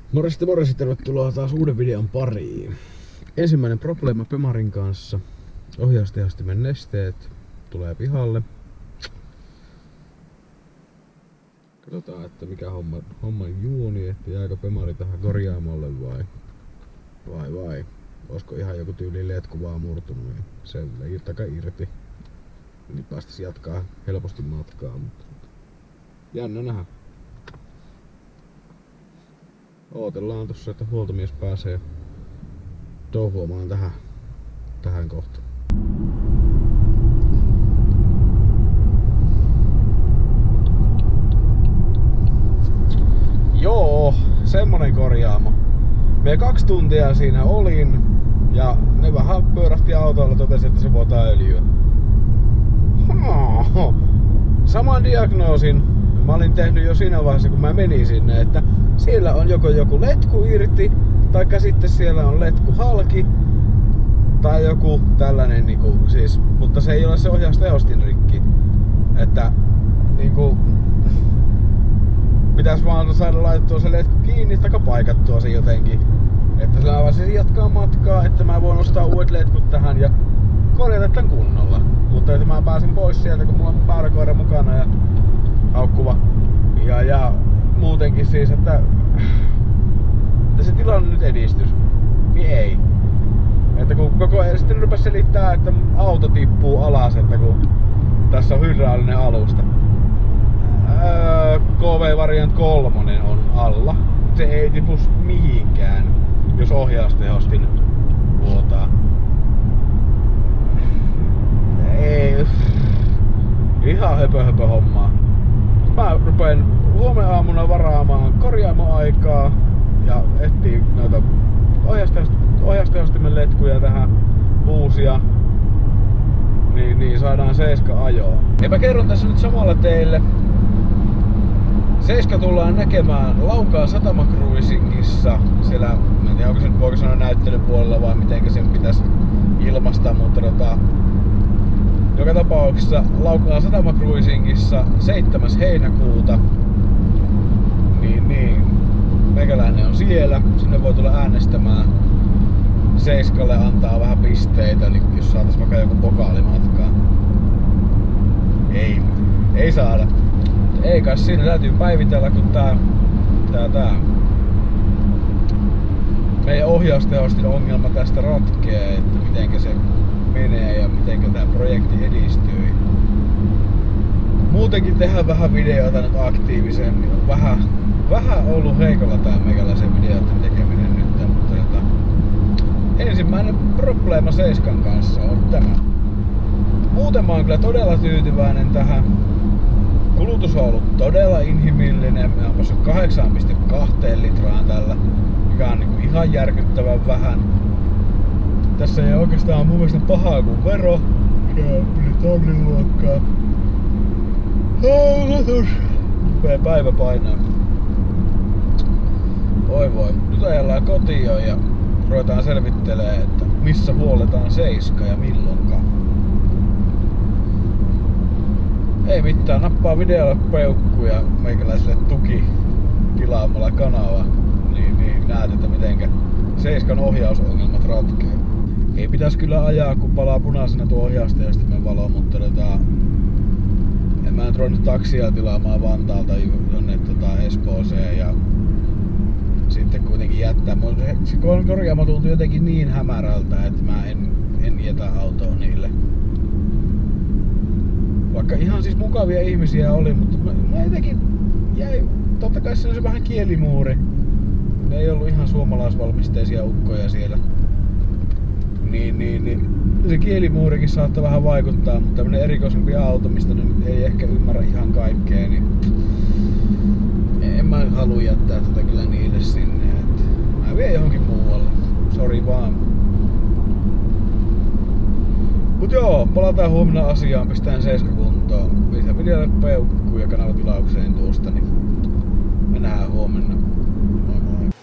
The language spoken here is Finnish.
Morjesta morjesta, tervetuloa taas uuden videon pariin. Ensimmäinen probleema Pemarin kanssa. Ohjaustehostimen nesteet tulee pihalle. Katsotaan, että mikä homman juoni, että jääkö Pemari tähän korjaamolle vai. Olisiko ihan joku tyyli letku vaan murtunut ja se irti. Niin päästäisi jatkaa helposti matkaa, mutta jännä nähdä. Ootellaan tossa, että huoltomies pääsee touhuamaan tähän kohtaan. Joo, semmonen korjaamo. Me 2 tuntia siinä olin ja ne vähän pyörähti autolla, totesi, että se vuotaa öljyä. Saman diagnoosin mä olin tehnyt jo siinä vaiheessa, kun mä menin sinne, että siellä on joko joku letku irti, taikka sitten siellä on letku halki, tai joku tällainen niinku siis, mutta se ei ole se ohjaustehostin rikki. Että niinku pitäis vaan saada laitettua se letku kiinni tai paikattua se jotenkin. Että sillä voisin jatkaa matkaa, että mä voin ostaa uudet letkut tähän ja korjata tän kunnolla. Mutta että mä pääsen pois sieltä, kun mulla on pääräkoira mukana ja haukkuva. Ja muutenkin siis, että se tilanne nyt edistys, niin ei. Että kun koko ajan sitten rupes selittää, että auto tippuu alas, että kun tässä on hydraulinen alusta. KV Variant 3 on alla. Se ei tipu mihinkään, jos ohjaustehostin vuotaa. Ei. Ihan höpö hommaa. Mä rupean huomenna aamuna varaamaan korjaamoaikaa ja etsii noita ohjaustehostimen letkuja tähän uusia. Niin saadaan 7 ajoa. Ja mä kerron tässä nyt samalla teille. 7 tullaan näkemään Laukaan Satamakruisingissa. Siellä, mä en tiedä onko se nyt voiko sanoa näyttelypuolella vai mitenkä sen pitäisi ilmaista, mutta joka tapauksessa Laukaan Satamakruisingissa 7. heinäkuuta. Niin, meikäläinen on siellä. Sinne voi tulla äänestämään. 7 antaa vähän pisteitä, niin jos saatais vaikka joku pokaalimatkaa. Ei saada. Ei kai siinä täytyy päivitellä, kun tää meidän ohjaustehostin ongelma tästä ratkee, että mitenkä se menee ja mitenkä tää projekti edistyy. Muutenkin tehdään vähän videoita nyt aktiivisemmin. On vähän ollut heikolla tää meikäläisen videoiden tekeminen nyt, mutta ensimmäinen probleema 7 kanssa on tämä. Muuten mä oon kyllä todella tyytyväinen tähän. Kulutus on ollut todella inhimillinen. Mä oon päässyt 8,2 litraan tällä, mikä on niinku ihan järkyttävän vähän. Tässä ei oikeastaan mun mielestä pahaa kuin vero. Yli tonnin luokkaa. Rupee päivä painaa. Voi. Nyt ajellaan kotiin ja ruvetaan selvittelemään, että missä huoletaan 7 ja milloinkaan. Ei mitään, nappaa videolle peukku ja meikäläiselle tuki tilaamalla kanava. Niin näet, että mitenkä 7 ohjausongelmat ratkee. Ei pitäisi kyllä ajaa, kun palaa punaisena tuo ohjaustehostimen valo, mutta en mä nyt ruvennut taksia tilaamaan Vantaalta jonne Espooseen ja sitten kuitenkin jättää. Se korjaamo tuntui jotenkin niin hämärältä, että mä en jätä autoa niille. Vaikka ihan siis mukavia ihmisiä oli, mutta mä jotenkin jäi, totta kai se on se vähän kielimuuri. Ne ei ollut ihan suomalaisvalmisteisia ukkoja siellä. Niin se kielimuurikin saattaa vähän vaikuttaa, mutta tämmönen erikoisempi auto, mistä nyt ei ehkä ymmärrä ihan kaikkea, niin en mä halua jättää tätä kyllä niille sinne. Et mä vien johonkin muualle. Sori vaan. Mut joo, palataan huomenna asiaan, pistään 7 kuntoon. Lisää videolle peukku ja kanavatilaukseen tuosta, niin me nähdään huomenna. Moi moi.